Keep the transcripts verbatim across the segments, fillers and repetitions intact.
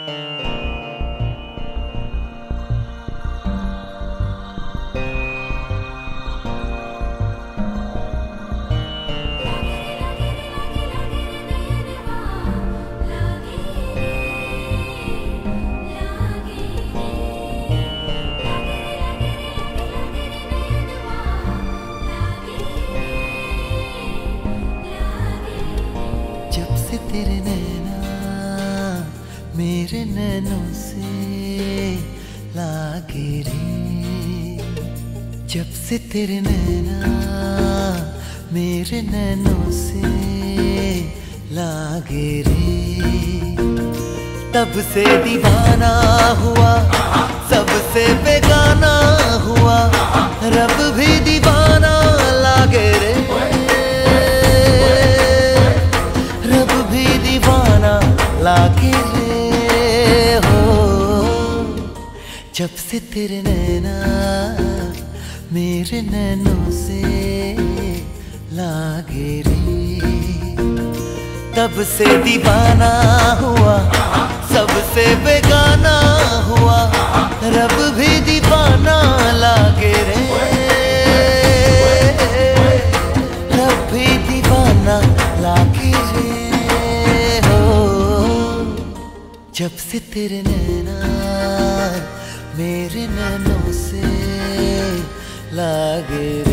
तेरे नैना मेरे नैनों से लागे रे, जब से तेरे नैना मेरे नैनों से लागे रे, तब से दीवाना हुआ, सबसे बेगाना हुआ, रब भी दीवाना लागे रे, लागे रे हो। जब से तेरे नैना मेरे नैनों से लागे रे, तब से दीवाना हुआ, सबसे बेगाना हुआ, रब भी दीवाना लागे रे, रब भी दीवाना लागे रे। जब से तेरे नैना मेरे नैनों से लागे रे।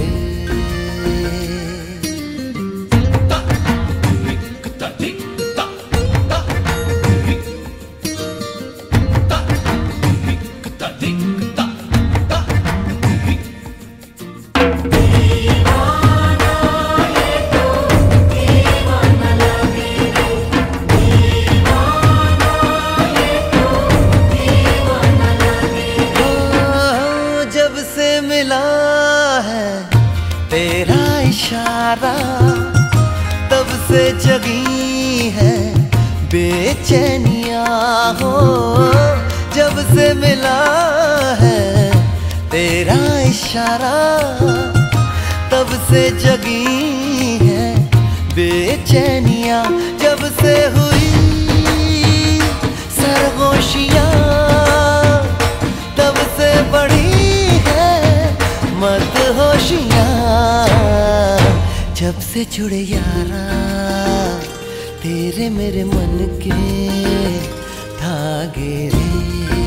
मिला है तेरा इशारा, तब से जगी है बेचैनिया हो। जब से मिला है तेरा इशारा, तब से जगी है बेचैनिया। जब से हुई सरगोशियाँ, तब से बढ़ी मत होशियाँ। जब से जुड़े यारा तेरे मेरे मन के धागे रे,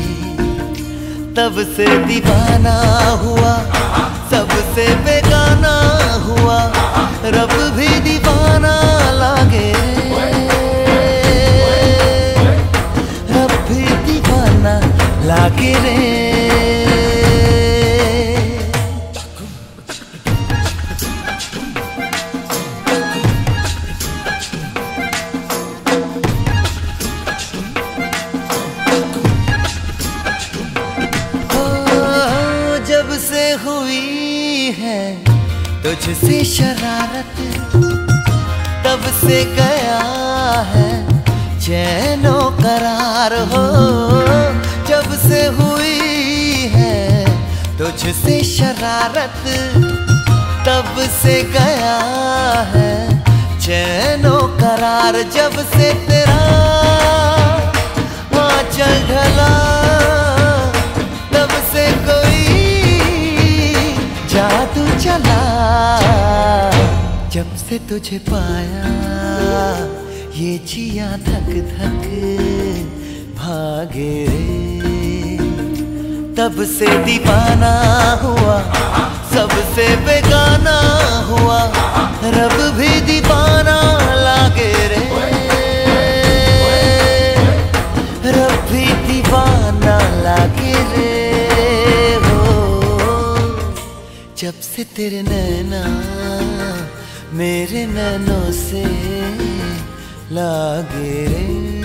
तब से दीवाना हुआ, सबसे बेगाना हुआ, रब भी दीवाना लागे रे, रब भी दीवाना लागे रे। जब से हुई है तुझसे शरारत, तब से गया है चैनो करार हो। जब से हुई है तुझसे शरारत, तब से गया है चैनो करार। जब से तेरा आंचल ढला, तब से कोई जादू चला। जब से तुझे पाया ये जिया धक धक भागे रे, तब से दीवाना हुआ, सबसे बेगाना हुआ, रब भी दीवाना लागे रे, रब भी दीवाना लागे रे हो। जब से तेरे नैना मेरे नैनों से लागे रे।